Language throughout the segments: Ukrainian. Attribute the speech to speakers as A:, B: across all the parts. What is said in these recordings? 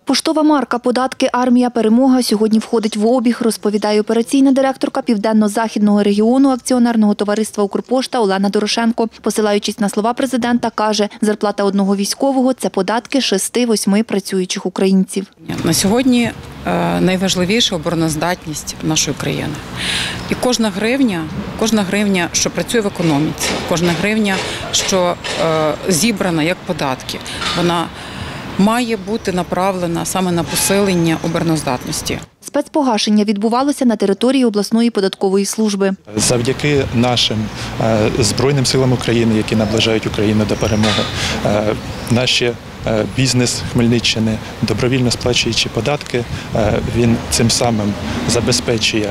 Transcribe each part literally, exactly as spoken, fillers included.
A: Поштова марка «Податки. Армія. Перемога» сьогодні входить в обіг, розповідає операційна директорка Південно-Західного регіону акціонерного товариства «Укрпошта» Олена Дорошенко. Посилаючись на слова президента, каже, зарплата одного військового – це податки шести-восьми працюючих українців.
B: На сьогодні найважливіша обороноздатність нашої країни. І кожна гривня, кожна гривня, що працює в економіці, кожна гривня, що зібрана як податки, вона має бути направлена саме на посилення обороноздатності.
A: Спецпогашення відбувалося на території обласної податкової служби.
C: Завдяки нашим Збройним силам України, які наближають Україну до перемоги, наші бізнес Хмельниччини, добровільно сплачуючи податки, він цим самим забезпечує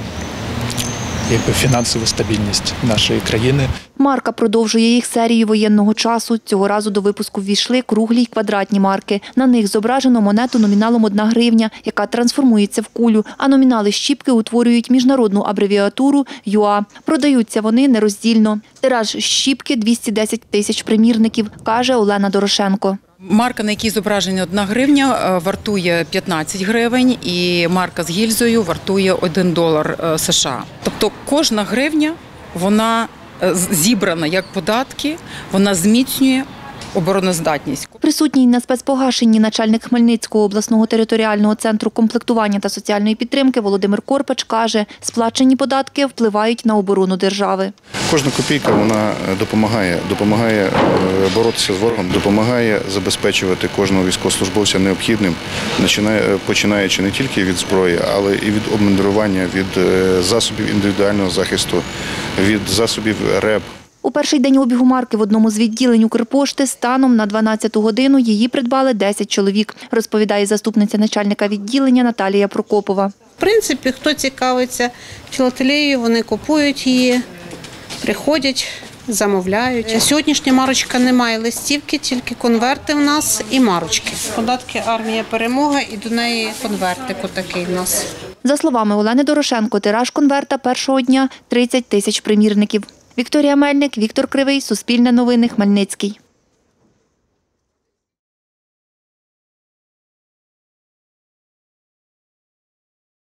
C: якби фінансову стабільність нашої країни.
A: Марка продовжує їх серію воєнного часу. Цього разу до випуску ввійшли круглі й квадратні марки. На них зображено монету номіналом одна гривня, яка трансформується в кулю, а номінали щіпки утворюють міжнародну абревіатуру ю а. Продаються вони нероздільно. Тираж щіпки – двісті десять тисяч примірників, каже Олена Дорошенко.
B: Марка, на якій зображена одна гривня, вартує п'ятнадцять гривень, і марка з гільзою вартує один долар США. Тобто кожна гривня, вона зібрана як податки, вона зміцнює обороноздатність.
A: Присутній на спецпогашенні начальник Хмельницького обласного територіального центру комплектування та соціальної підтримки Володимир Корпач каже, сплачені податки впливають на оборону держави.
D: Кожна копійка вона допомагає, допомагає боротися з ворогом, допомагає забезпечувати кожного військовослужбовця необхідним, починаючи не тільки від зброї, але і від обмундирування, від засобів індивідуального захисту, від засобів РЕБ.
A: У перший день обігу марки в одному з відділень Укрпошти станом на дванадцяту годину її придбали десять чоловік, розповідає заступниця начальника відділення Наталія Прокопова.
E: В принципі, хто цікавиться філателією, вони купують її, приходять, замовляють. Сьогоднішня марочка не має листівки, тільки конверти в нас і марочки. Податки «Армія. Перемога» і до неї конвертик отакий в нас.
A: За словами Олени Дорошенко, тираж конверта першого дня – тридцять тисяч примірників. Вікторія Мельник, Віктор Кривий, Суспільне новини, Хмельницький.